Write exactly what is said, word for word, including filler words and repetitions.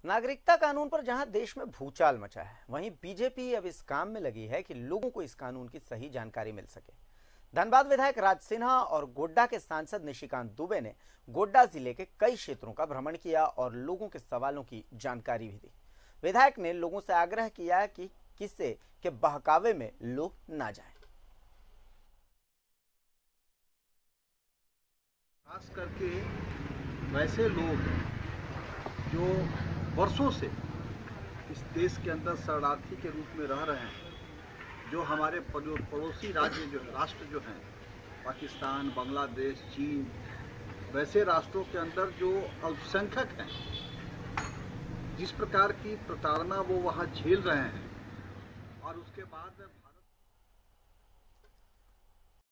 नागरिकता कानून पर जहां देश में भूचाल मचा है, वहीं बीजेपी अब इस काम में लगी है कि लोगों को इस कानून की सही जानकारी मिल सके। धनबाद विधायक राज सिन्हा और गोड्डा के सांसद निशिकांत दुबे ने गोड्डा जिले के कई क्षेत्रों का भ्रमण किया और लोगों के सवालों की जानकारी भी दी। विधायक ने लोगों से आग्रह किया कि किसी के बहकावे में लोग ना जाएं। खास करके वैसे लोग जो वर्षों से इस देश के अंदर शरणार्थी के रूप में रह रहे हैं, जो हमारे पड़ोसी राज्य जो राष्ट्र जो हैं, पाकिस्तान, बांग्लादेश, चीन, वैसे राष्ट्रों के अंदर जो अल्पसंख्यक हैं, जिस प्रकार की प्रताड़ना वो वहाँ झेल रहे हैं और उसके बाद